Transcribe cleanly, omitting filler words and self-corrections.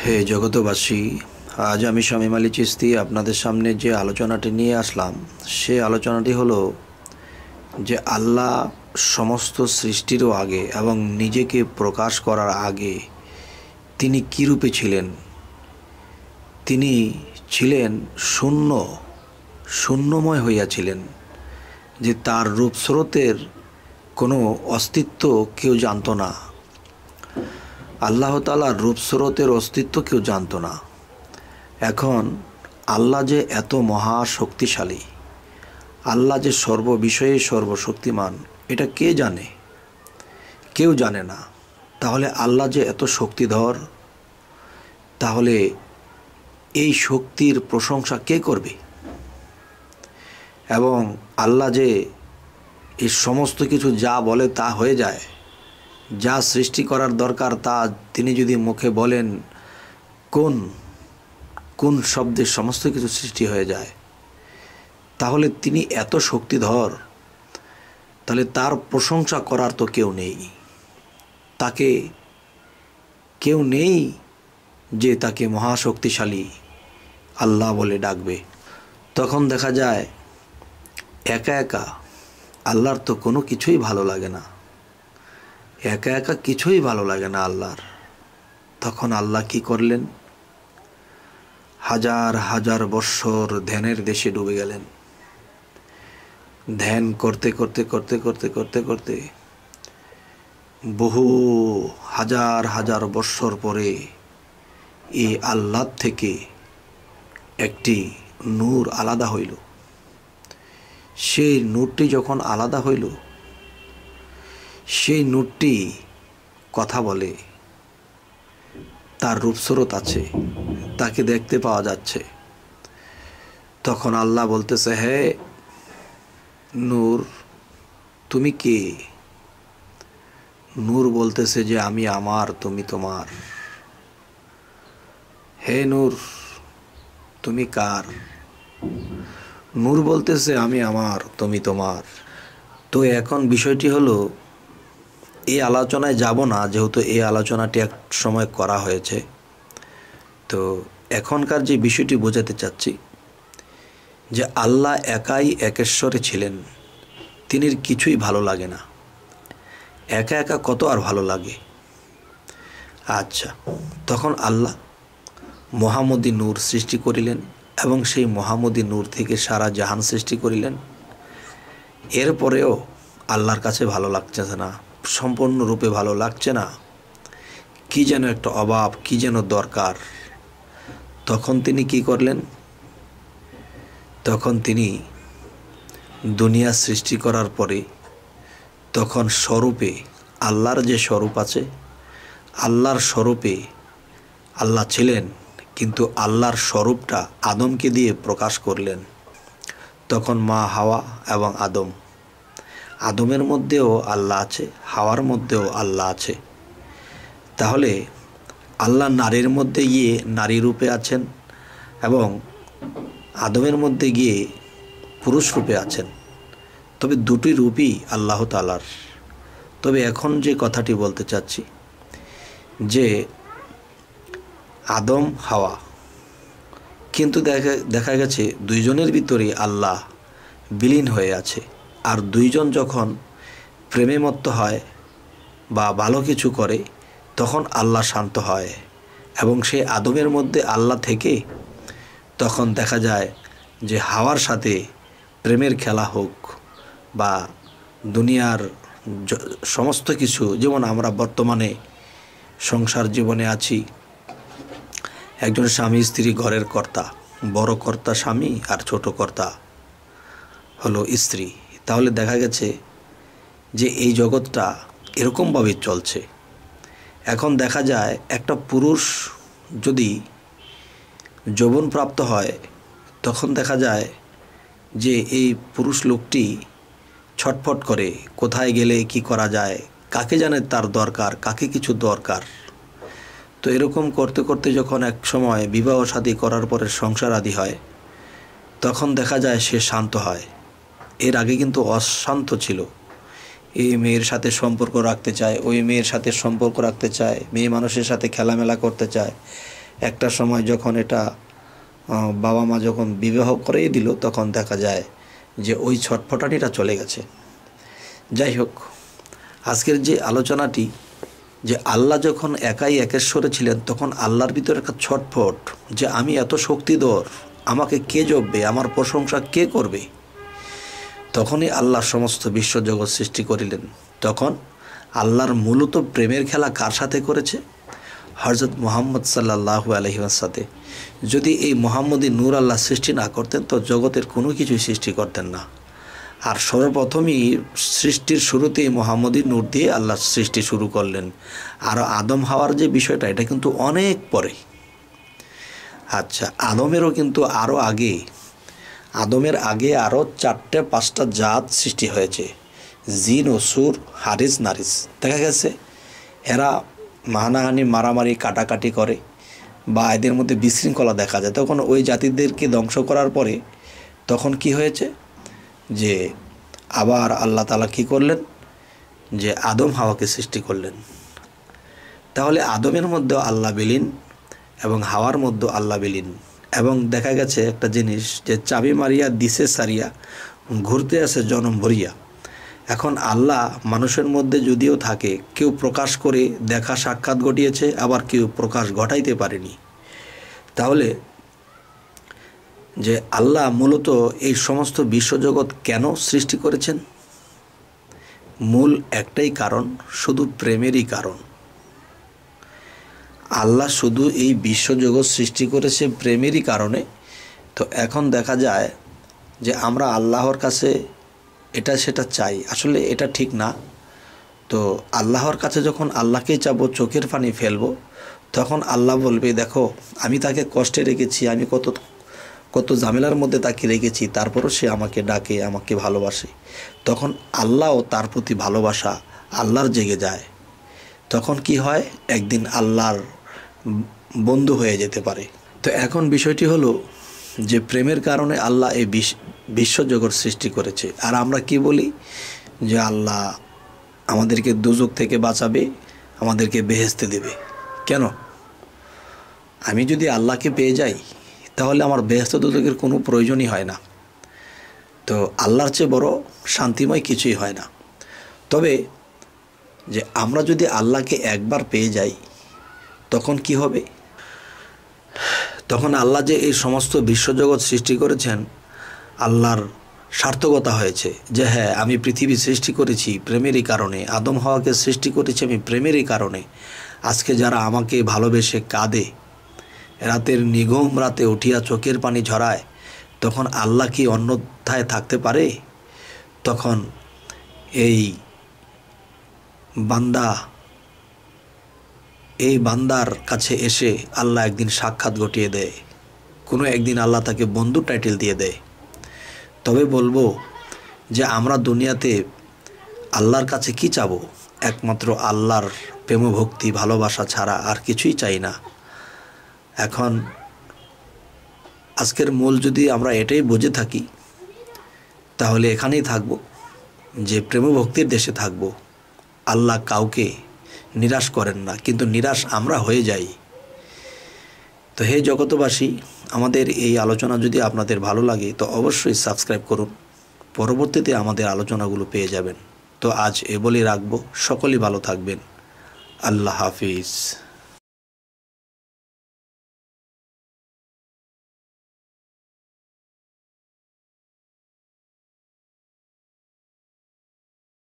হে জগতবাসী, আজ আমি শামীম আলী চিশতি আপনাদের সামনে যে আলোচনাটি নিয়ে আসলাম সে আলোচনাটি হলো যে আল্লাহ সমস্ত সৃষ্টিরও আগে এবং নিজেকে প্রকাশ করার আগে তিনি কী রূপে ছিলেন। তিনি ছিলেন শূন্যময় হইয়াছিলেন, যে তার রূপস্রোতের কোনো অস্তিত্ব কেউ জানত না। আল্লাহ তাআলার রূপস্রোতের অস্তিত্ব কেউ জানত না। এখন আল্লাহ যে এত মহা শক্তিশালী, আল্লাহ যে সর্ববিষয়ে সর্বশক্তিমান, এটা কে জানে? কেউ জানে না। তাহলে আল্লাহ যে এত শক্তিধর, তাহলে এই শক্তির প্রশংসা কে করবে? এবং আল্লাহ যে এই সমস্ত কিছু যা বলে তা হয়ে যায়, যা সৃষ্টি করার দরকার তা তিনি যদি মুখে বলেন, কোন শব্দে সমস্ত কিছু সৃষ্টি হয়ে যায়, তাহলে তিনি এত শক্তিধর, তাহলে তার প্রশংসা করার তো কেউ নেই। তাকে কেউ নেই যে তাকে মহাশক্তিশালী আল্লাহ বলে ডাকবে। তখন দেখা যায় একা একা আল্লাহর তো কোনো কিছুই ভালো লাগে না, একা একা কিছুই ভালো লাগে না আল্লাহর। তখন আল্লাহ কি করলেন? হাজার হাজার বৎসর ধ্যানের দেশে ডুবে গেলেন। ধ্যান করতে করতে করতে করতে করতে করতে বহু হাজার হাজার বৎসর পরে এই আল্লাহ থেকে একটি নূর আলাদা হইল। সেই নূরটি যখন আলাদা হইল, সেই নূরটি কথা বলে, তার রূপস্রোত আছে, তাকে দেখতে পাওয়া যাচ্ছে। তখন আল্লাহ বলতেছে, হে নূর, তুমি কে? নূর বলতেছে যে আমি আমার, তুমি তোমার। হে নূর, তুমি কার? নূর বলতেছে আমি আমার, তুমি তোমার। তো এখন বিষয়টি হলো, এই আলোচনায় যাব না, যেহেতু এই আলোচনাটি এক সময় করা হয়েছে। তো এখনকার যে বিষয়টি বোঝাতে চাচ্ছি, যে আল্লাহ একাই একেশ্বরে ছিলেন, তিনির কিছুই ভালো লাগে না। একা একা কত আর ভালো লাগে? আচ্ছা, তখন আল্লাহ মহামদী নূর সৃষ্টি করিলেন এবং সেই মহামদী নূর থেকে সারা জাহান সৃষ্টি করিলেন। এরপরেও আল্লাহর কাছে ভালো লাগছে না, সম্পূর্ণরূপে ভালো লাগছে না। কি যেন একটা অভাব, কি যেন দরকার। তখন তিনি কি করলেন? তখন তিনি দুনিয়া সৃষ্টি করার পরে তখন স্বরূপে, আল্লাহর যে স্বরূপ আছে, আল্লাহর স্বরূপে আল্লাহ ছিলেন, কিন্তু আল্লাহর স্বরূপটা আদমকে দিয়ে প্রকাশ করলেন। তখন মা হাওয়া এবং আদমের মধ্যেও আল্লাহ আছে, হাওয়ার মধ্যেও আল্লাহ আছে। তাহলে আল্লাহ নারীর মধ্যে গিয়ে নারী রূপে আছেন এবং আদমের মধ্যে গিয়ে পুরুষ রূপে আছেন। তবে দুটি রূপই আল্লাহ তাআলার। তবে এখন যে কথাটি বলতে চাচ্ছি, যে আদম হাওয়া, কিন্তু দেখা গেছে দুইজনের ভিতরে আল্লাহ বিলীন হয়ে আছে। আর দুইজন যখন প্রেমে মত্ত হয় বা ভালো কিছু করে, তখন আল্লাহ শান্ত হয় এবং সেই আদমের মধ্যে আল্লাহ থেকে তখন দেখা যায় যে হাওয়ার সাথে প্রেমের খেলা হোক বা দুনিয়ার সমস্ত কিছু, যেমন আমরা বর্তমানে সংসার জীবনে আছি, একজন স্বামী স্ত্রী ঘরের কর্তা, বড় কর্তা স্বামী আর ছোট কর্তা হলো স্ত্রী। তাহলে দেখা গেছে যে এই জগৎটা এরকমভাবে চলছে। এখন দেখা যায় একটা পুরুষ যদি যৌবনপ্রাপ্ত হয়, তখন দেখা যায় যে এই পুরুষ লোকটি ছটফট করে, কোথায় গেলে কি করা যায়, কাকে জানে তার দরকার, কাকে কিছু দরকার। তো এরকম করতে করতে যখন এক সময় বিবাহ শাদী করার পরে সংসার আদি হয়, তখন দেখা যায় সে শান্ত হয়। এর আগে কিন্তু অশান্ত ছিল। এই মেয়ের সাথে সম্পর্ক রাখতে চায়, ওই মেয়ের সাথে সম্পর্ক রাখতে চায়, মেয়ে মানুষের সাথে খেলামেলা করতে চায়, একটা সময় যখন এটা বাবা মা যখন বিবাহ করেই দিল, তখন দেখা যায় যে ওই ছটফটানিটা চলে গেছে। যাই হোক, আজকের যে আলোচনাটি, যে আল্লাহ যখন একাই একেশ্বরে ছিলেন, তখন আল্লাহর ভিতরে একটা ছটফট, যে আমি এত শক্তিধর, আমাকে কে জপবে, আমার প্রশংসা কে করবে। তখনই আল্লাহ সমস্ত বিশ্বজগৎ সৃষ্টি করিলেন। তখন আল্লাহর মূলত প্রেমের খেলা কার সাথে করেছে? হযরত মুহাম্মদ সাল্লাল্লাহু আলাইহি ওয়াসাল্লাম। যদি এই মুহাম্মদী নূর আল্লাহ সৃষ্টি না করতেন, তো জগতের কোনো কিছুই সৃষ্টি করতেন না। আর সর্বপ্রথমই সৃষ্টির শুরুতেই মুহাম্মদী নূর দিয়ে আল্লাহ সৃষ্টি শুরু করলেন। আর আদম হাওয়ার যে বিষয়টা, এটা কিন্তু অনেক পরে। আচ্ছা, আদমেরও কিন্তু আরও আগে, আদমের আগে আরও 4-5টা জাত সৃষ্টি হয়েছে, জিন ও সুর, হারিস নারিস। দেখা গেছে এরা হানাহানি, মারামারি, কাটাকাটি করে, বা এদের মধ্যে বিশৃঙ্খলা দেখা যায়। তখন ওই জাতিদেরকে ধ্বংস করার পরে তখন কি হয়েছে, যে আবার আল্লাহ তাআলা কী করলেন, যে আদম হাওয়াকে সৃষ্টি করলেন। তাহলে আদমের মধ্যে আল্লাহ বিলীন এবং হাওয়ার মধ্যে আল্লাহ বিলীন। এবং দেখা গেছে একটা জিনিস, যে চাবি মারিয়া দিশে সারিয়া, ঘুরতে আসে জনম ভরিয়া। এখন আল্লাহ মানুষের মধ্যে যদিও থাকে, কেউ প্রকাশ করে দেখা সাক্ষাৎ ঘটিয়েছে, আবার কেউ প্রকাশ ঘটাইতে পারেনি। তাহলে যে আল্লাহ মূলত এই সমস্ত বিশ্বজগৎ কেন সৃষ্টি করেছেন? মূল একটাই কারণ, শুধু প্রেমেরই কারণ। আল্লাহ শুধু এই বিশ্বজগৎ সৃষ্টি করেছে প্রেমেরই কারণে। তো এখন দেখা যায় যে আমরা আল্লাহর কাছে এটা সেটা চাই, আসলে এটা ঠিক না। তো আল্লাহর কাছে যখন আল্লাহকেই চাবো, চোখের পানি ফেলবো, তখন আল্লাহ বলবে, দেখো আমি তাকে কষ্টে রেখেছি, আমি কত কত ঝামেলার মধ্যে তাকে রেখেছি, তারপরও সে আমাকে ডাকে, আমাকে ভালোবাসে। তখন আল্লাহও তার প্রতি ভালোবাসা আল্লাহর জেগে যায়। তখন কি হয়, একদিন আল্লাহর বন্ধু হয়ে যেতে পারে। তো এখন বিষয়টি হলো যে প্রেমের কারণে আল্লাহ এই বিশ্বজগৎ সৃষ্টি করেছে। আর আমরা কি বলি, যে আল্লাহ আমাদেরকে দোজখ থেকে বাঁচাবে, আমাদেরকে বেহেশতে দেবে। কেন? আমি যদি আল্লাহকে পেয়ে যাই, তাহলে আমার বেহেশত দোজখের কোনো প্রয়োজনই হয় না। তো আল্লাহর চেয়ে বড় শান্তিময় কিছুই হয় না। তবে যে আমরা যদি আল্লাহকে একবার পেয়ে যাই, তখন কি হবে? তখন আল্লাহ যে এই সমস্ত বিশ্বজগৎ সৃষ্টি করেছেন, আল্লাহর সার্থকতা হয়েছে। যে হ্যাঁ, আমি পৃথিবী সৃষ্টি করেছি প্রেমেরই কারণে, আদম হাওয়াকে সৃষ্টি করেছি আমি প্রেমেরই কারণে। আজকে যারা আমাকে ভালোবেসে কাঁদে, রাতের নিঘুম রাতে উঠিয়া চোখের পানি ঝরায়, তখন আল্লাহ কি অন্যথায় থাকতে পারে? তখন এই বান্দার কাছে এসে আল্লাহ একদিন সাক্ষাৎ ঘটিয়ে দেয়, কোনো একদিন আল্লাহ তাকে বন্ধু টাইটেল দিয়ে দেয়। তবে বলবো যে আমরা দুনিয়াতে আল্লাহর কাছে কি চাবো? একমাত্র আল্লাহর প্রেম, ভক্তি, ভালোবাসা ছাড়া আর কিছুই চাই না। এখন আজকের মূল যদি আমরা এটাই বুঝে থাকি, তাহলে এখানেই থাকবো, যে প্রেম ভক্তির দেশে থাকবো। আল্লাহ কাউকে নিরাশ করেন না, কিন্তু নিরাশ আমরা হয়ে যাই। তো হে জগতবাসী, আমাদের এই আলোচনা যদি আপনাদের ভালো লাগে, তো অবশ্যই সাবস্ক্রাইব করুন, পরবর্তীতে আমাদের আলোচনাগুলো পেয়ে যাবেন। তো আজ এ বলেই রাখবো, সকলেই ভালো থাকবেন। আল্লাহ হাফিজ।